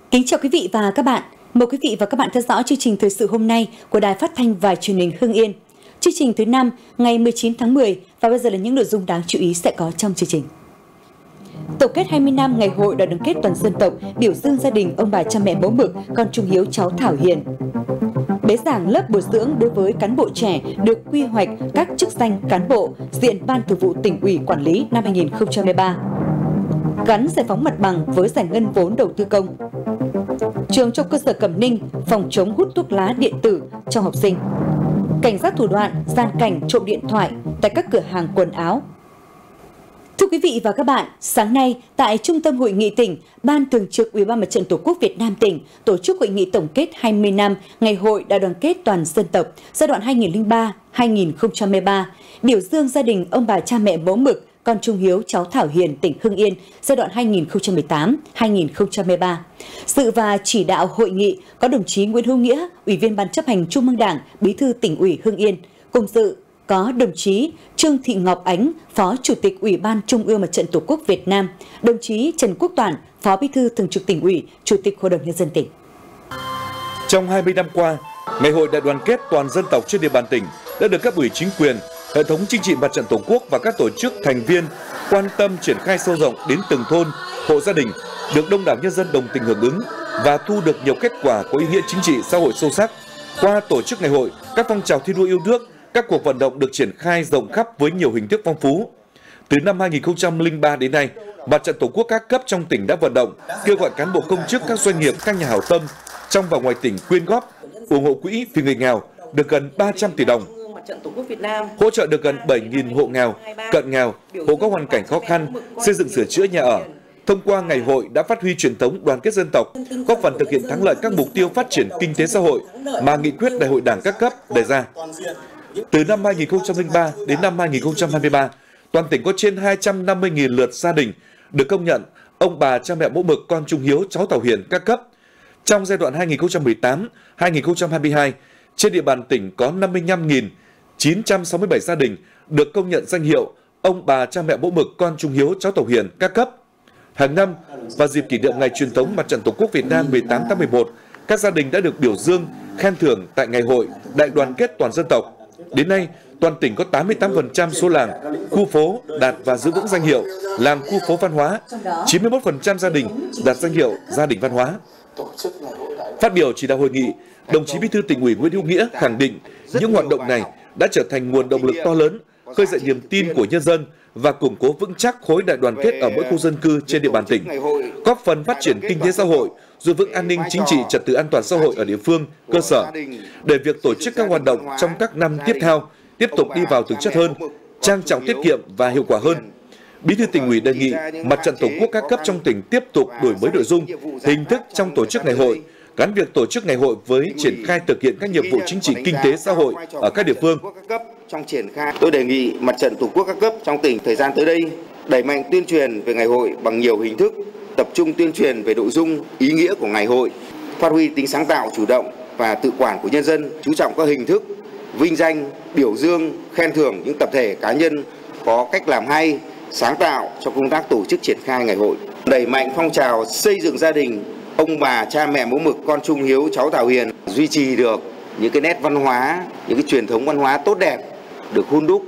Kính chào quý vị và các bạn. Mời quý vị và các bạn theo dõi chương trình thời sự hôm nay của Đài Phát thanh và Truyền hình Hưng Yên. Chương trình thứ 5 ngày 19 tháng 10 và bây giờ là những nội dung đáng chú ý sẽ có trong chương trình. Tổng kết 20 năm Ngày hội Đại đoàn kết toàn dân tộc, biểu dương gia đình ông bà cha mẹ mẫu mực, con Trung Hiếu cháu Thảo Hiền. Bế giảng lớp bồi dưỡng đối với cán bộ trẻ được quy hoạch các chức danh cán bộ diện Ban Thường vụ Tỉnh ủy quản lý năm 2023. Gắn giải phóng mặt bằng với giải ngân vốn đầu tư công. Trường Trung cơ sở Cẩm Ninh phòng chống hút thuốc lá điện tử cho học sinh. Cảnh giác thủ đoạn gian cảnh trộm điện thoại tại các cửa hàng quần áo. Thưa quý vị và các bạn, sáng nay tại Trung tâm Hội nghị tỉnh, Ban Thường trực Ủy ban Mặt trận Tổ quốc Việt Nam tỉnh tổ chức hội nghị tổng kết 20 năm Ngày hội Đại đoàn kết toàn dân tộc giai đoạn 2003-2013, biểu dương gia đình ông bà cha mẹ mẫu mực, con Trung Hiếu cháu Thảo Hiền tỉnh Hưng Yên giai đoạn 2018-2013. Dự và chỉ đạo hội nghị có đồng chí Nguyễn Hữu Nghĩa, Ủy viên Ban chấp hành Trung ương Đảng, Bí thư Tỉnh ủy Hưng Yên. Cùng dự có đồng chí Trương Thị Ngọc Ánh, Phó Chủ tịch Ủy ban Trung ương Mặt trận Tổ quốc Việt Nam, đồng chí Trần Quốc Toản, Phó Bí thư Thường trực Tỉnh ủy, Chủ tịch Hội đồng Nhân dân tỉnh. Trong 20 năm qua, Ngày hội Đại đoàn kết toàn dân tộc trên địa bàn tỉnh đã được cấp ủy chính quyền, hệ thống chính trị Mặt trận Tổ quốc và các tổ chức thành viên quan tâm triển khai sâu rộng đến từng thôn, hộ gia đình, được đông đảo nhân dân đồng tình hưởng ứng và thu được nhiều kết quả có ý nghĩa chính trị xã hội sâu sắc. Qua tổ chức ngày hội, các phong trào thi đua yêu nước, các cuộc vận động được triển khai rộng khắp với nhiều hình thức phong phú. Từ năm 2003 đến nay, Mặt trận Tổ quốc các cấp trong tỉnh đã vận động, kêu gọi cán bộ công chức, các doanh nghiệp, các nhà hảo tâm trong và ngoài tỉnh quyên góp, ủng hộ quỹ vì người nghèo được gần 300 tỷ đồng. Hỗ trợ được gần 7.000 hộ nghèo, cận nghèo, hộ có hoàn cảnh khó khăn, xây dựng sửa chữa nhà ở. Thông qua ngày hội đã phát huy truyền thống đoàn kết dân tộc, góp phần thực hiện thắng lợi các mục tiêu phát triển kinh tế xã hội mà nghị quyết Đại hội Đảng các cấp đề ra. Từ năm 2003 đến năm 2023, toàn tỉnh có trên 250.000 lượt gia đình được công nhận ông bà cha mẹ mẫu mực, con Trung Hiếu cháu Thảo Hiền các cấp. Trong giai đoạn 2018-2022, trên địa bàn tỉnh có 55.967 gia đình được công nhận danh hiệu ông bà cha mẹ mẫu mực, con Trung Hiếu cháu Thảo Hiền các cấp. Hàng năm, vào dịp kỷ niệm Ngày truyền thống Mặt trận Tổ quốc Việt Nam 18 tháng 11, các gia đình đã được biểu dương, khen thưởng tại Ngày hội Đại đoàn kết toàn dân tộc. Đến nay, toàn tỉnh có 88% số làng, khu phố đạt và giữ vững danh hiệu làng khu phố văn hóa, 91% gia đình đạt danh hiệu gia đình văn hóa. Phát biểu chỉ đạo hội nghị, đồng chí Bí thư Tỉnh ủy Nguyễn Hữu Nghĩa khẳng định những hoạt động này đã trở thành nguồn động lực to lớn, khơi dậy niềm tin của nhân dân và củng cố vững chắc khối đại đoàn kết ở mỗi khu dân cư trên địa bàn tỉnh, góp phần phát triển kinh tế xã hội, giữ vững an ninh chính trị, trật tự an toàn xã hội ở địa phương, cơ sở, để việc tổ chức các hoạt động trong các năm tiếp theo tiếp tục đi vào thực chất hơn, trang trọng, tiết kiệm và hiệu quả hơn. Bí thư Tỉnh ủy đề nghị Mặt trận Tổ quốc các cấp trong tỉnh tiếp tục đổi mới nội dung, hình thức trong tổ chức ngày hội, gắn việc tổ chức ngày hội với triển khai thực hiện các nhiệm vụ chính trị, kinh tế, xã hội ở các địa phương. Trong triển khai, tôi đề nghị Mặt trận Tổ quốc các cấp trong tỉnh thời gian tới đây đẩy mạnh tuyên truyền về ngày hội bằng nhiều hình thức, tập trung tuyên truyền về nội dung, ý nghĩa của ngày hội, phát huy tính sáng tạo, chủ động và tự quản của nhân dân, chú trọng các hình thức vinh danh, biểu dương, khen thưởng những tập thể cá nhân có cách làm hay, sáng tạo trong công tác tổ chức triển khai ngày hội. Đẩy mạnh phong trào xây dựng gia đình ông bà cha mẹ mẫu mực, con Trung Hiếu cháu Thảo Hiền, duy trì được những cái nét văn hóa, những cái truyền thống văn hóa tốt đẹp được hun đúc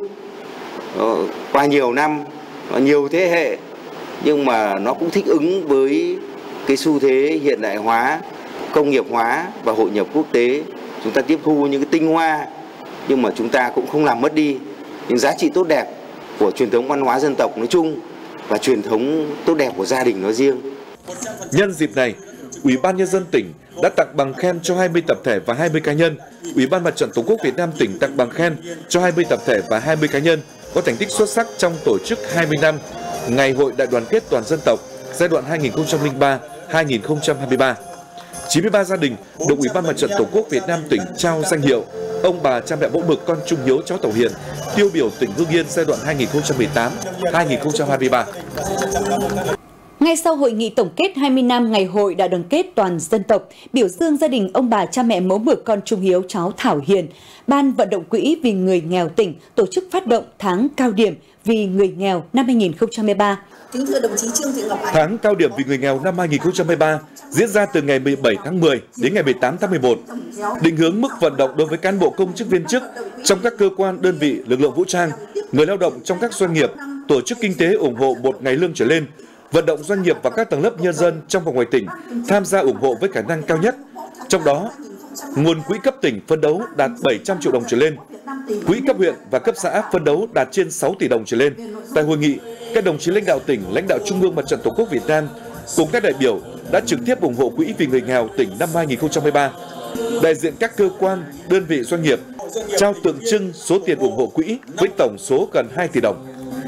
qua nhiều năm, nhiều thế hệ, nhưng mà nó cũng thích ứng với cái xu thế hiện đại hóa, công nghiệp hóa và hội nhập quốc tế. Chúng ta tiếp thu những cái tinh hoa, nhưng mà chúng ta cũng không làm mất đi những giá trị tốt đẹp của truyền thống văn hóa dân tộc nói chung và truyền thống tốt đẹp của gia đình nói riêng. Nhân dịp này, Ủy ban Nhân dân tỉnh đã tặng bằng khen cho 20 tập thể và 20 cá nhân. Ủy ban Mặt trận Tổ quốc Việt Nam tỉnh tặng bằng khen cho 20 tập thể và 20 cá nhân có thành tích xuất sắc trong tổ chức 20 năm Ngày hội Đại đoàn kết toàn dân tộc giai đoạn 2003-2023. 93 gia đình được Ủy ban Mặt trận Tổ quốc Việt Nam tỉnh trao danh hiệu ông bà cha mẹ mẫu mực, con Trung Hiếu cháu Thảo Hiền tiêu biểu tỉnh Hưng Yên giai đoạn 2018-2023. Ngay sau hội nghị tổng kết 20 năm Ngày hội Đại đoàn kết toàn dân tộc, biểu dương gia đình ông bà cha mẹ mẫu mực con trung hiếu cháu Thảo Hiền, Ban vận động quỹ vì người nghèo tỉnh tổ chức phát động tháng cao điểm vì người nghèo năm 2023. Kính thưa đồng chí Trương Thị Ngọc Ánh. Tháng cao điểm vì người nghèo năm 2023 diễn ra từ ngày 17 tháng 10 đến ngày 18 tháng 11. Định hướng mức vận động đối với cán bộ công chức viên chức trong các cơ quan, đơn vị, lực lượng vũ trang, người lao động trong các doanh nghiệp, tổ chức kinh tế ủng hộ một ngày lương trở lên, vận động doanh nghiệp và các tầng lớp nhân dân trong và ngoài tỉnh tham gia ủng hộ với khả năng cao nhất. Trong đó, nguồn quỹ cấp tỉnh phấn đấu đạt 700 triệu đồng trở lên, quỹ cấp huyện và cấp xã phấn đấu đạt trên 6 tỷ đồng trở lên. Tại hội nghị, các đồng chí lãnh đạo tỉnh, lãnh đạo Trung ương Mặt trận Tổ quốc Việt Nam cùng các đại biểu đã trực tiếp ủng hộ quỹ vì người nghèo tỉnh năm 2023. Đại diện các cơ quan, đơn vị doanh nghiệp trao tượng trưng số tiền ủng hộ quỹ với tổng số gần 2 tỷ đồng.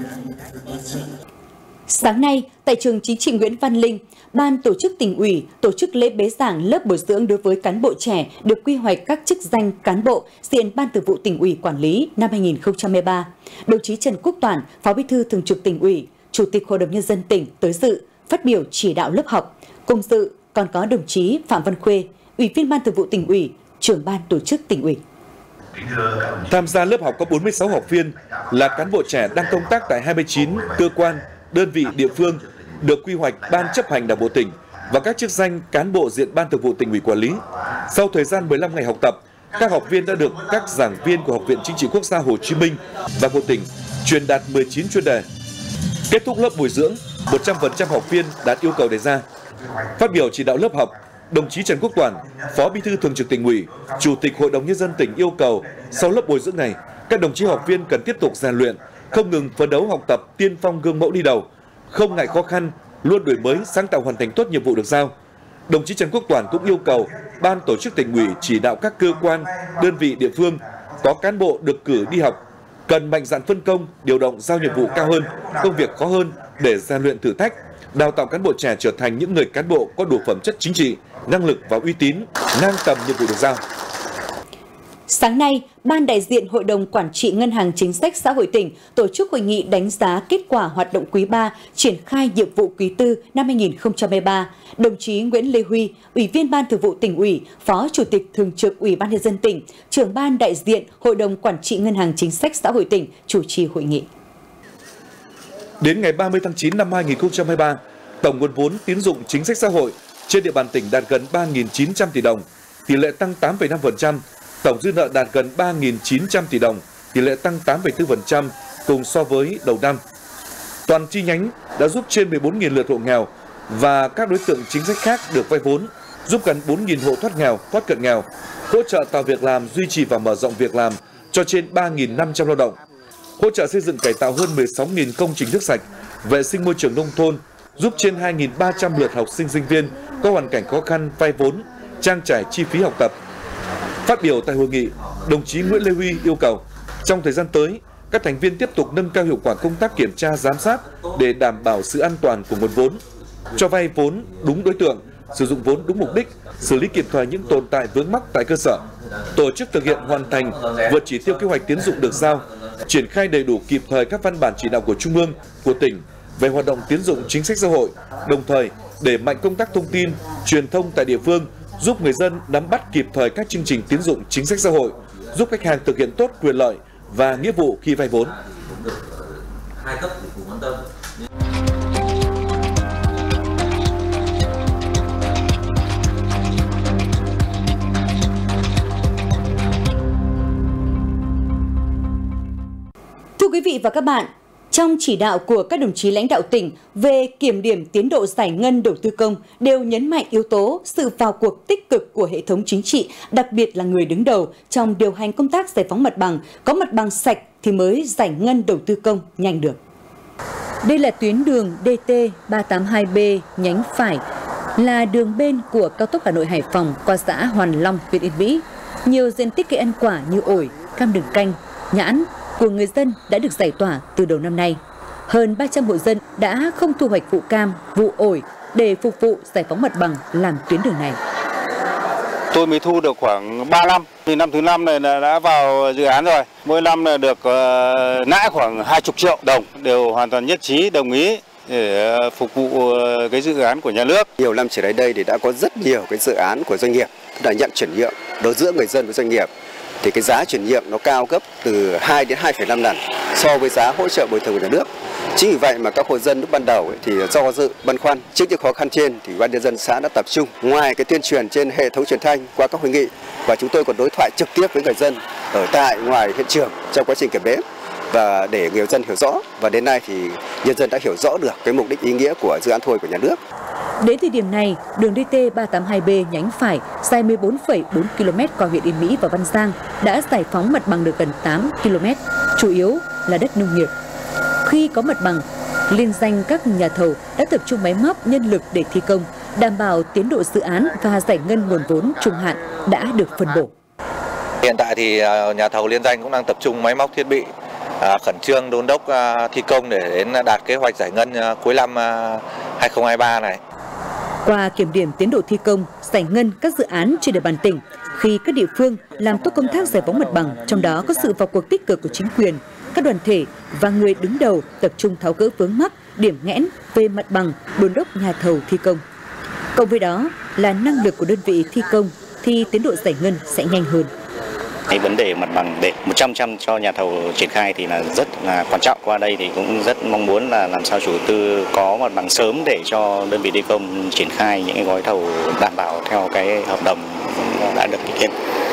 Sáng nay, tại trường Chính trị Nguyễn Văn Linh, Ban tổ chức tỉnh ủy tổ chức lễ bế giảng lớp bồi dưỡng đối với cán bộ trẻ được quy hoạch các chức danh cán bộ diện Ban Thường vụ tỉnh ủy quản lý năm 2023. Đồng chí Trần Quốc Toản, Phó Bí thư Thường trực tỉnh ủy, Chủ tịch Hội đồng Nhân dân tỉnh tới dự, phát biểu chỉ đạo lớp học. Cùng dự còn có đồng chí Phạm Văn Khuê, Ủy viên Ban Thường vụ tỉnh ủy, Trưởng Ban tổ chức tỉnh ủy. Tham gia lớp học có 46 học viên là cán bộ trẻ đang công tác tại 29 cơ quan, đơn vị địa phương được quy hoạch Ban chấp hành Đảng bộ tỉnh và các chức danh cán bộ diện Ban Thường vụ tỉnh ủy quản lý. Sau thời gian 15 ngày học tập, các học viên đã được các giảng viên của Học viện Chính trị Quốc gia Hồ Chí Minh và của tỉnh truyền đạt 19 chuyên đề. Kết thúc lớp bồi dưỡng, 100% học viên đạt yêu cầu đề ra. Phát biểu chỉ đạo lớp học, đồng chí Trần Quốc Toản, Phó Bí thư Thường trực tỉnh ủy, Chủ tịch Hội đồng Nhân dân tỉnh yêu cầu sau lớp bồi dưỡng này, các đồng chí học viên cần tiếp tục rèn luyện, không ngừng phấn đấu học tập, tiên phong gương mẫu đi đầu, không ngại khó khăn, luôn đổi mới, sáng tạo hoàn thành tốt nhiệm vụ được giao. Đồng chí Trần Quốc Toản cũng yêu cầu Ban tổ chức tỉnh ủy chỉ đạo các cơ quan, đơn vị địa phương có cán bộ được cử đi học cần mạnh dạn phân công, điều động giao nhiệm vụ cao hơn, công việc khó hơn để rèn luyện thử thách, đào tạo cán bộ trẻ trở thành những người cán bộ có đủ phẩm chất chính trị, năng lực và uy tín, ngang tầm nhiệm vụ được giao. Sáng nay, Ban đại diện Hội đồng Quản trị Ngân hàng Chính sách Xã hội tỉnh tổ chức hội nghị đánh giá kết quả hoạt động quý 3 triển khai nhiệm vụ quý 4 năm 2023. Đồng chí Nguyễn Lê Huy, Ủy viên Ban Thường vụ tỉnh ủy, Phó Chủ tịch Thường trực Ủy ban Nhân dân tỉnh, Trưởng Ban đại diện Hội đồng Quản trị Ngân hàng Chính sách Xã hội tỉnh chủ trì hội nghị. Đến ngày 30 tháng 9 năm 2023, tổng nguồn vốn tín dụng chính sách xã hội trên địa bàn tỉnh đạt gần 3.900 tỷ đồng, tỷ lệ tăng 8,5%, tổng dư nợ đạt gần 3.900 tỷ đồng, tỷ lệ tăng 8,4% cùng so với đầu năm. Toàn chi nhánh đã giúp trên 14.000 lượt hộ nghèo và các đối tượng chính sách khác được vay vốn, giúp gần 4.000 hộ thoát nghèo, thoát cận nghèo, hỗ trợ tạo việc làm, duy trì và mở rộng việc làm cho trên 3.500 lao động, hỗ trợ xây dựng cải tạo hơn 16.000 công trình nước sạch, vệ sinh môi trường nông thôn, giúp trên 2.300 lượt học sinh sinh viên có hoàn cảnh khó khăn vay vốn, trang trải chi phí học tập. Phát biểu tại hội nghị, đồng chí Nguyễn Lê Huy yêu cầu trong thời gian tới, các thành viên tiếp tục nâng cao hiệu quả công tác kiểm tra giám sát để đảm bảo sự an toàn của nguồn vốn, cho vay vốn đúng đối tượng, sử dụng vốn đúng mục đích, xử lý kịp thời những tồn tại vướng mắc tại cơ sở, tổ chức thực hiện hoàn thành vượt chỉ tiêu kế hoạch tín dụng được giao, triển khai đầy đủ kịp thời các văn bản chỉ đạo của Trung ương, của tỉnh về hoạt động tín dụng chính sách xã hội, đồng thời đẩy mạnh công tác thông tin, truyền thông tại địa phương, giúp người dân nắm bắt kịp thời các chương trình tín dụng chính sách xã hội, giúp khách hàng thực hiện tốt quyền lợi và nghĩa vụ khi vay vốn. Thưa quý vị và các bạn, trong chỉ đạo của các đồng chí lãnh đạo tỉnh về kiểm điểm tiến độ giải ngân đầu tư công đều nhấn mạnh yếu tố sự vào cuộc tích cực của hệ thống chính trị, đặc biệt là người đứng đầu trong điều hành công tác giải phóng mặt bằng, có mặt bằng sạch thì mới giải ngân đầu tư công nhanh được. Đây là tuyến đường DT 382B nhánh phải, là đường bên của cao tốc Hà Nội - Hải Phòng qua xã Hoàn Long, huyện Yên Mỹ. Nhiều diện tích cây ăn quả như ổi, cam đường canh, nhãn của người dân đã được giải tỏa từ đầu năm nay. Hơn 300 hộ dân đã không thu hoạch vụ cam, vụ ổi để phục vụ giải phóng mặt bằng làm tuyến đường này. Tôi mới thu được khoảng 3 năm, thì năm thứ 5 này đã vào dự án rồi. Mỗi năm là được lãi khoảng 20 triệu đồng, đều hoàn toàn nhất trí, đồng ý để phục vụ cái dự án của nhà nước. Nhiều năm trở lại đây thì đã có rất nhiều cái dự án của doanh nghiệp là nhận chuyển nhượng đối giữa người dân với doanh nghiệp, thì cái giá chuyển nhượng nó cao gấp từ 2 đến 2,5 lần so với giá hỗ trợ bồi thường của nhà nước. Chính vì vậy mà các hộ dân lúc ban đầu thì do dự băn khoăn trước những khó khăn trên, thì Ủy ban nhân dân xã đã tập trung ngoài cái tuyên truyền trên hệ thống truyền thanh qua các hội nghị, và chúng tôi còn đối thoại trực tiếp với người dân ở tại ngoài hiện trường trong quá trình kiểm đếm, và để người dân hiểu rõ, và đến nay thì nhân dân đã hiểu rõ được cái mục đích ý nghĩa của dự án thu hồi của nhà nước. Đến thời điểm này, đường DT 382B nhánh phải dài 14,4 km qua huyện Yên Mỹ và Văn Giang đã giải phóng mặt bằng được gần 8 km, chủ yếu là đất nông nghiệp. Khi có mặt bằng, liên danh các nhà thầu đã tập trung máy móc, nhân lực để thi công, đảm bảo tiến độ dự án và giải ngân nguồn vốn trung hạn đã được phân bổ. Hiện tại thì nhà thầu liên danh cũng đang tập trung máy móc thiết bị, khẩn trương đôn đốc thi công để đến đạt kế hoạch giải ngân cuối năm 2023 này. Qua kiểm điểm tiến độ thi công, giải ngân các dự án trên địa bàn tỉnh, khi các địa phương làm tốt công tác giải phóng mặt bằng, trong đó có sự vào cuộc tích cực của chính quyền, các đoàn thể và người đứng đầu tập trung tháo gỡ vướng mắc, điểm nghẽn về mặt bằng, đôn đốc nhà thầu thi công. Cộng với đó là năng lực của đơn vị thi công thì tiến độ giải ngân sẽ nhanh hơn. Cái vấn đề mặt bằng để 100% cho nhà thầu triển khai thì là rất là quan trọng. Qua đây thì cũng rất mong muốn là làm sao chủ đầu tư có mặt bằng sớm để cho đơn vị thi công triển khai những cái gói thầu đảm bảo theo cái hợp đồng đã được ký kết.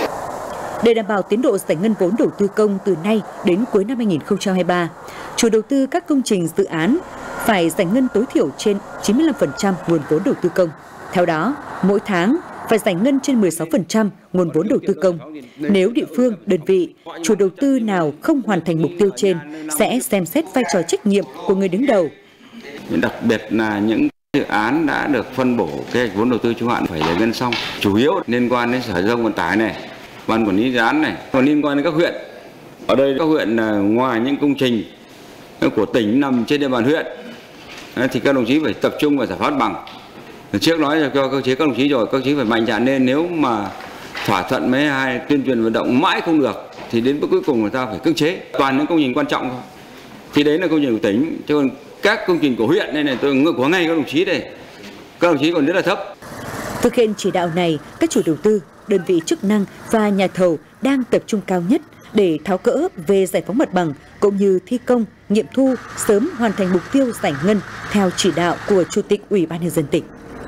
Để đảm bảo tiến độ giải ngân vốn đầu tư công từ nay đến cuối năm 2023, chủ đầu tư các công trình dự án phải giải ngân tối thiểu trên 95% nguồn vốn đầu tư công. Theo đó, mỗi tháng phải giải ngân trên 16% nguồn vốn đầu tư công. Nếu địa phương, đơn vị, chủ đầu tư nào không hoàn thành mục tiêu trên sẽ xem xét vai trò trách nhiệm của người đứng đầu. Đặc biệt là những dự án đã được phân bổ kế hoạch vốn đầu tư trung hạn phải giải ngân xong, chủ yếu liên quan đến Sở Giao thông Vận tải này, Ban Quản lý dự án này, còn liên quan đến các huyện. Ở đây các huyện ngoài những công trình của tỉnh nằm trên địa bàn huyện thì các đồng chí phải tập trung vào giải phóng mặt bằng. Trước nói cho các chí các đồng chí rồi, các chí phải mạnh dạn lên, nếu mà thỏa thuận mấy hai tuyên truyền vận động mãi không được thì đến bước cuối cùng người ta phải cưỡng chế. Toàn những công trình quan trọng thôi. Thì đấy là công trình của tỉnh, chứ còn các công trình của huyện đây này tôi ngược của ngay các đồng chí đây. Các đồng chí còn rất là thấp. Thực hiện chỉ đạo này, các chủ đầu tư, đơn vị chức năng và nhà thầu đang tập trung cao nhất để tháo gỡ về giải phóng mặt bằng cũng như thi công, nghiệm thu, sớm hoàn thành mục tiêu giải ngân theo chỉ đạo của Chủ tịch Ủy ban nhân dân tỉnh.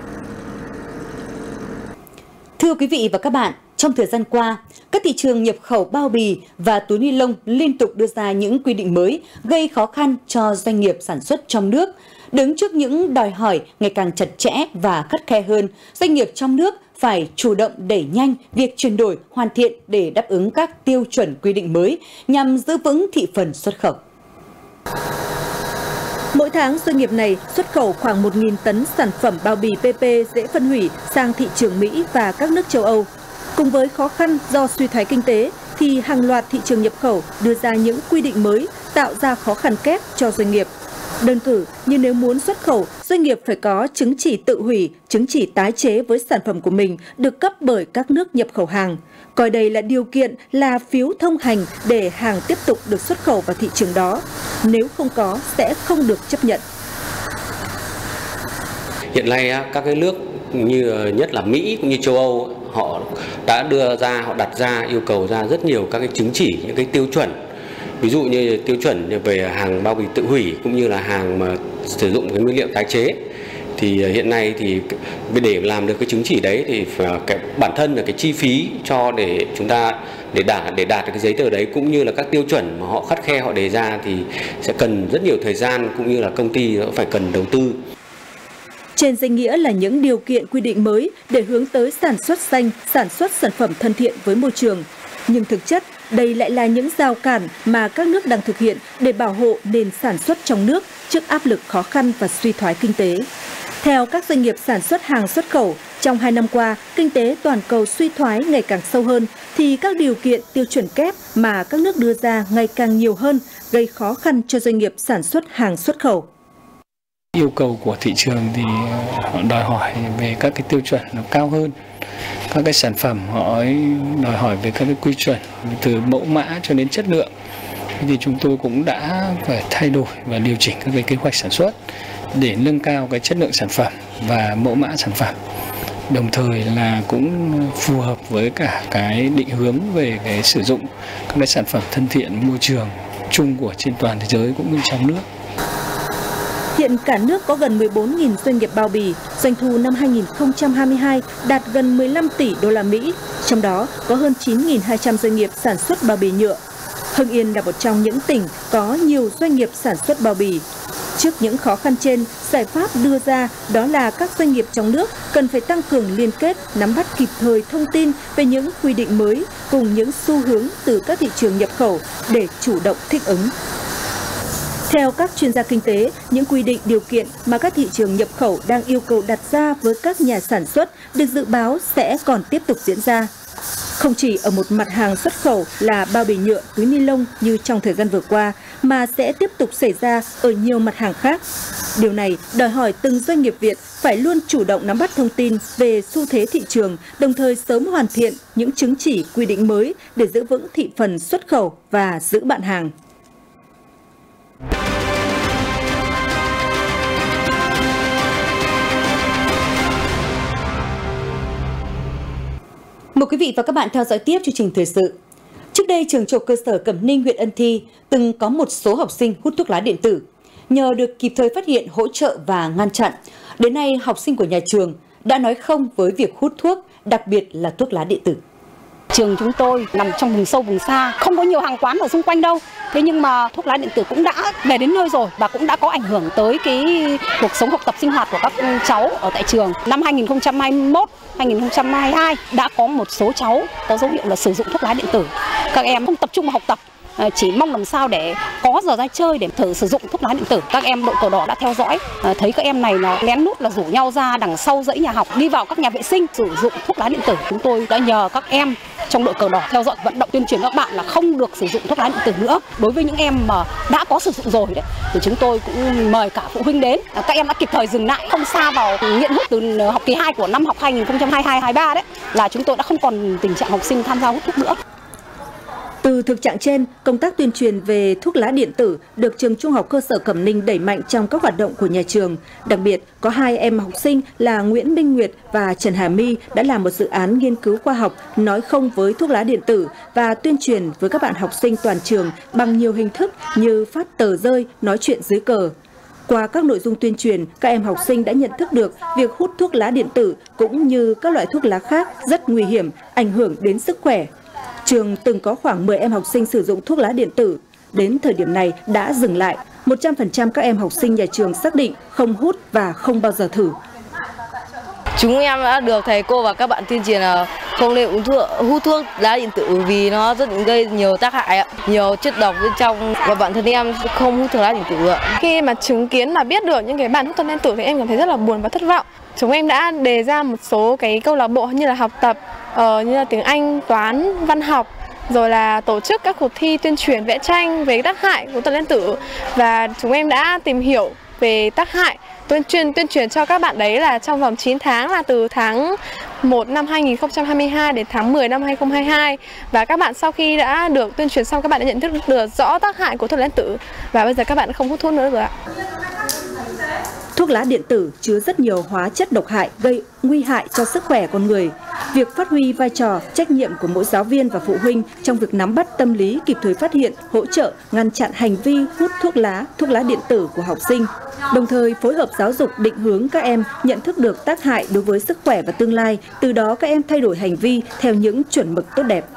Thưa quý vị và các bạn, trong thời gian qua, các thị trường nhập khẩu bao bì và túi ni lông liên tục đưa ra những quy định mới gây khó khăn cho doanh nghiệp sản xuất trong nước. Đứng trước những đòi hỏi ngày càng chặt chẽ và khắt khe hơn, doanh nghiệp trong nước phải chủ động đẩy nhanh việc chuyển đổi, hoàn thiện để đáp ứng các tiêu chuẩn quy định mới nhằm giữ vững thị phần xuất khẩu. Mỗi tháng, doanh nghiệp này xuất khẩu khoảng 1.000 tấn sản phẩm bao bì PP dễ phân hủy sang thị trường Mỹ và các nước châu Âu. Cùng với khó khăn do suy thoái kinh tế, thì hàng loạt thị trường nhập khẩu đưa ra những quy định mới tạo ra khó khăn kép cho doanh nghiệp. Đơn cử như nếu muốn xuất khẩu, doanh nghiệp phải có chứng chỉ tự hủy, chứng chỉ tái chế với sản phẩm của mình được cấp bởi các nước nhập khẩu hàng. Coi đây là điều kiện, là phiếu thông hành để hàng tiếp tục được xuất khẩu vào thị trường đó. Nếu không có, sẽ không được chấp nhận. Hiện nay các cái nước như nhất là Mỹ cũng như châu Âu, họ đã họ đặt ra yêu cầu ra rất nhiều các cái chứng chỉ, những cái tiêu chuẩn. Ví dụ như tiêu chuẩn về hàng bao bì tự hủy cũng như là hàng mà sử dụng cái nguyên liệu tái chế. Thì hiện nay thì để làm được cái chứng chỉ đấy thì cái bản thân là cái chi phí cho để chúng ta để đạt được cái giấy tờ đấy cũng như là các tiêu chuẩn mà họ khắt khe họ đề ra thì sẽ cần rất nhiều thời gian cũng như là công ty phải cần đầu tư. Trên danh nghĩa là những điều kiện quy định mới để hướng tới sản xuất xanh, sản xuất sản phẩm thân thiện với môi trường. Nhưng thực chất, đây lại là những rào cản mà các nước đang thực hiện để bảo hộ nền sản xuất trong nước trước áp lực khó khăn và suy thoái kinh tế. Theo các doanh nghiệp sản xuất hàng xuất khẩu, trong 2 năm qua, kinh tế toàn cầu suy thoái ngày càng sâu hơn, thì các điều kiện tiêu chuẩn kép mà các nước đưa ra ngày càng nhiều hơn, gây khó khăn cho doanh nghiệp sản xuất hàng xuất khẩu. Yêu cầu của thị trường thì họ đòi hỏi về các cái tiêu chuẩn nó cao hơn. Các cái sản phẩm họ đòi hỏi về các cái quy chuẩn từ mẫu mã cho đến chất lượng. Thì chúng tôi cũng đã phải thay đổi và điều chỉnh các cái kế hoạch sản xuất để nâng cao cái chất lượng sản phẩm và mẫu mã sản phẩm. Đồng thời là cũng phù hợp với cả cái định hướng về cái sử dụng các cái sản phẩm thân thiện môi trường chung của trên toàn thế giới cũng như trong nước. Hiện cả nước có gần 14.000 doanh nghiệp bao bì, doanh thu năm 2022 đạt gần 15 tỷ đô la Mỹ, trong đó có hơn 9.200 doanh nghiệp sản xuất bao bì nhựa. Hưng Yên là một trong những tỉnh có nhiều doanh nghiệp sản xuất bao bì. Trước những khó khăn trên, giải pháp đưa ra đó là các doanh nghiệp trong nước cần phải tăng cường liên kết, nắm bắt kịp thời thông tin về những quy định mới cùng những xu hướng từ các thị trường nhập khẩu để chủ động thích ứng. Theo các chuyên gia kinh tế, những quy định điều kiện mà các thị trường nhập khẩu đang yêu cầu đặt ra với các nhà sản xuất được dự báo sẽ còn tiếp tục diễn ra. Không chỉ ở một mặt hàng xuất khẩu là bao bì nhựa, túi ni lông như trong thời gian vừa qua, mà sẽ tiếp tục xảy ra ở nhiều mặt hàng khác. Điều này đòi hỏi từng doanh nghiệp Việt phải luôn chủ động nắm bắt thông tin về xu thế thị trường, đồng thời sớm hoàn thiện những chứng chỉ quy định mới để giữ vững thị phần xuất khẩu và giữ bạn hàng. Mời quý vị và các bạn theo dõi tiếp chương trình thời sự. Trước đây, trường Trung học cơ sở Cẩm Ninh, huyện Ân Thi từng có một số học sinh hút thuốc lá điện tử. Nhờ được kịp thời phát hiện, hỗ trợ và ngăn chặn, đến nay học sinh của nhà trường đã nói không với việc hút thuốc, đặc biệt là thuốc lá điện tử. Trường chúng tôi nằm trong vùng sâu vùng xa, không có nhiều hàng quán ở xung quanh đâu. Thế nhưng mà thuốc lá điện tử cũng đã về đến nơi rồi và cũng đã có ảnh hưởng tới cái cuộc sống học tập sinh hoạt của các cháu ở tại trường. Năm 2021, 2022 đã có một số cháu có dấu hiệu là sử dụng thuốc lá điện tử. Các em không tập trung vào học tập, chỉ mong làm sao để có giờ ra chơi để thử sử dụng thuốc lá điện tử. Các em đội cờ đỏ đã theo dõi, thấy các em này nó lén lút là rủ nhau ra đằng sau dãy nhà học, đi vào các nhà vệ sinh sử dụng thuốc lá điện tử. Chúng tôi đã nhờ các em trong đội cờ đỏ theo dõi, vận động tuyên truyền các bạn là không được sử dụng thuốc lá điện tử nữa. Đối với những em mà đã có sử dụng rồi đấy, thì chúng tôi cũng mời cả phụ huynh đến. Các em đã kịp thời dừng lại, không sa vào nghiện hút. Từ học kỳ 2 của năm học 2022-23 đấy là chúng tôi đã không còn tình trạng học sinh tham gia hút thuốc nữa. Từ thực trạng trên, công tác tuyên truyền về thuốc lá điện tử được trường Trung học cơ sở Cẩm Ninh đẩy mạnh trong các hoạt động của nhà trường. Đặc biệt, có 2 em học sinh là Nguyễn Minh Nguyệt và Trần Hà My đã làm một dự án nghiên cứu khoa học nói không với thuốc lá điện tử và tuyên truyền với các bạn học sinh toàn trường bằng nhiều hình thức như phát tờ rơi, nói chuyện dưới cờ. Qua các nội dung tuyên truyền, các em học sinh đã nhận thức được việc hút thuốc lá điện tử cũng như các loại thuốc lá khác rất nguy hiểm, ảnh hưởng đến sức khỏe. Trường từng có khoảng 10 em học sinh sử dụng thuốc lá điện tử. Đến thời điểm này đã dừng lại. 100% các em học sinh nhà trường xác định không hút và không bao giờ thử. Chúng em đã được thầy cô và các bạn tuyên truyền là không nên hút thuốc lá điện tử vì nó rất gây nhiều tác hại, nhiều chất độc bên trong, và bản thân em không hút thuốc lá điện tử. Khi mà chứng kiến và biết được những cái bạn hút thuốc lá điện tử thì em cảm thấy rất là buồn và thất vọng. Chúng em đã đề ra một số cái câu lạc bộ như là học tập, như là tiếng Anh, toán, văn học, rồi là tổ chức các cuộc thi tuyên truyền vẽ tranh về tác hại của thuốc lá điện tử, và chúng em đã tìm hiểu về tác hại, tuyên truyền cho các bạn đấy là trong vòng 9 tháng, là từ tháng 1 năm 2022 đến tháng 10 năm 2022. Và các bạn sau khi đã được tuyên truyền xong, các bạn đã nhận thức được rõ tác hại của thuốc lá điện tử và bây giờ các bạn đã không hút thuốc nữa rồi ạ. Thuốc lá điện tử chứa rất nhiều hóa chất độc hại gây nguy hại cho sức khỏe con người. Việc phát huy vai trò, trách nhiệm của mỗi giáo viên và phụ huynh trong việc nắm bắt tâm lý, kịp thời phát hiện, hỗ trợ, ngăn chặn hành vi hút thuốc lá điện tử của học sinh. Đồng thời phối hợp giáo dục định hướng các em nhận thức được tác hại đối với sức khỏe và tương lai, từ đó các em thay đổi hành vi theo những chuẩn mực tốt đẹp.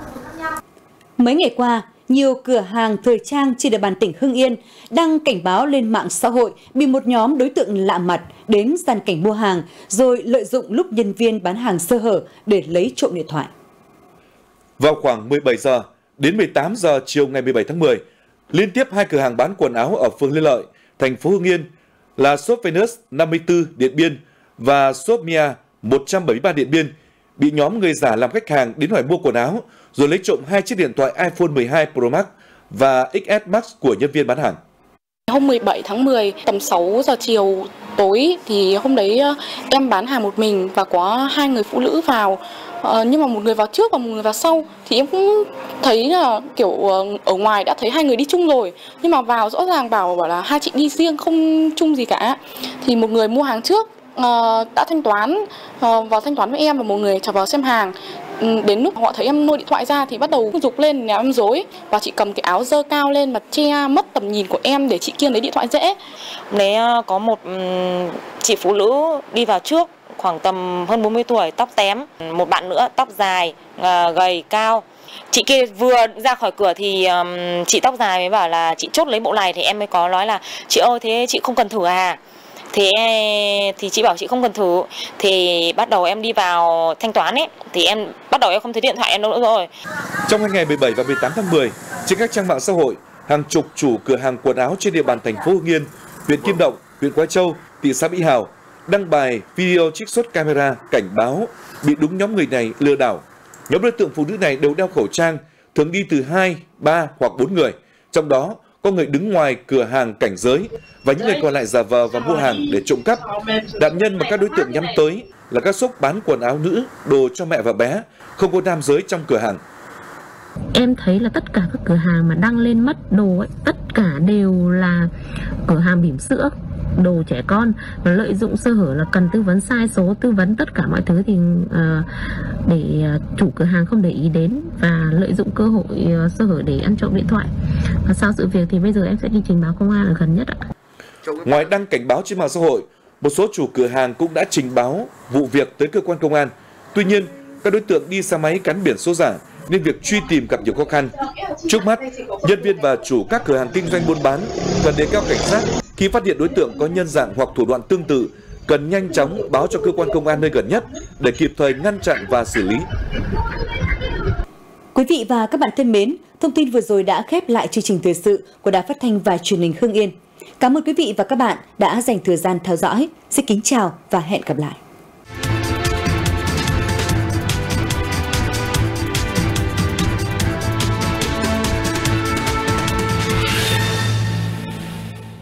Mấy ngày qua, nhiều cửa hàng thời trang trên địa bàn tỉnh Hưng Yên đăng cảnh báo lên mạng xã hội bị một nhóm đối tượng lạ mặt đến gian cảnh mua hàng rồi lợi dụng lúc nhân viên bán hàng sơ hở để lấy trộm điện thoại. Vào khoảng 17 giờ đến 18 giờ chiều ngày 17 tháng 10, liên tiếp 2 cửa hàng bán quần áo ở phường Lê Lợi, thành phố Hưng Yên là shop Venus 54 Điện Biên và shop Mia 173 Điện Biên bị nhóm người giả làm khách hàng đến hỏi mua quần áo rồi lấy trộm 2 chiếc điện thoại iPhone 12 Pro Max và XS Max của nhân viên bán hàng. Hôm 17 tháng 10 tầm 6 giờ chiều tối thì hôm đấy em bán hàng một mình và có 2 người phụ nữ vào. Nhưng mà một người vào trước và một người vào sau thì em cũng thấy là kiểu ở ngoài đã thấy 2 người đi chung rồi, nhưng mà vào rõ ràng bảo là 2 chị đi riêng không chung gì cả. Thì một người mua hàng trước đã thanh toán, vào thanh toán với em, và một người trở vào xem hàng. Đến lúc họ thấy em lôi điện thoại ra thì bắt đầu giục lên là em dối, và chị cầm cái áo dơ cao lên mà che mất tầm nhìn của em để chị kia lấy điện thoại dễ. Đấy, có một chị phụ nữ đi vào trước, khoảng tầm hơn 40 tuổi, tóc tém. Một bạn nữa tóc dài, gầy, cao. Chị kia vừa ra khỏi cửa thì chị tóc dài mới bảo là chị chốt lấy bộ này, thì em mới có nói là chị ơi thế chị không cần thử à? Thì chị bảo chị không cần thử. Thì bắt đầu em đi vào thanh toán ấy, thì bắt đầu em không thấy điện thoại em đâu nữa rồi. Trong 2 ngày 17 và 18 tháng 10, trên các trang mạng xã hội, hàng chục chủ cửa hàng quần áo trên địa bàn thành phố Hưng Yên, huyện Kim Động, huyện Quái Châu, thị xã Mỹ Hào đăng bài video trích xuất camera cảnh báo bị đúng nhóm người này lừa đảo. Nhóm đối tượng phụ nữ này đều đeo khẩu trang, thường đi từ 2, 3 hoặc 4 người, trong đó có người đứng ngoài cửa hàng cảnh giới và những người còn lại giả vờ và mua hàng để trộm cắp. Nạn nhân mà các đối tượng nhắm tới là các shop bán quần áo nữ, đồ cho mẹ và bé, không có nam giới trong cửa hàng. Em thấy là tất cả các cửa hàng mà đăng lên mất đồ ấy, tất cả đều là cửa hàng bỉm sữa, đồ trẻ con, và lợi dụng sơ hở là cần tư vấn sai số, tư vấn tất cả mọi thứ thì để chủ cửa hàng không để ý đến và lợi dụng cơ hội sơ hở để ăn trộm điện thoại. Và sau sự việc thì bây giờ em sẽ đi trình báo công an ở gần nhất ạ. Ngoài đăng cảnh báo trên mạng xã hội, một số chủ cửa hàng cũng đã trình báo vụ việc tới cơ quan công an. Tuy nhiên, các đối tượng đi xe máy gắn biển số giả nên việc truy tìm gặp nhiều khó khăn. Trước mắt, nhân viên và chủ các cửa hàng kinh doanh buôn bán cần đề cao cảnh giác khi phát hiện đối tượng có nhân dạng hoặc thủ đoạn tương tự, cần nhanh chóng báo cho cơ quan công an nơi gần nhất để kịp thời ngăn chặn và xử lý. Quý vị và các bạn thân mến, thông tin vừa rồi đã khép lại chương trình thời sự của Đài Phát thanh và Truyền hình Hưng Yên. Cảm ơn quý vị và các bạn đã dành thời gian theo dõi. Xin kính chào và hẹn gặp lại.